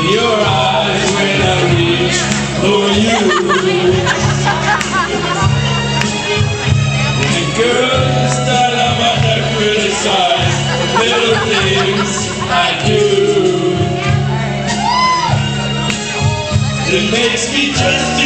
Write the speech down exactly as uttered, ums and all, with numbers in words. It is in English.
in your eyes when I reach for you. And girl, you start out by not criticize little things I do. It makes me just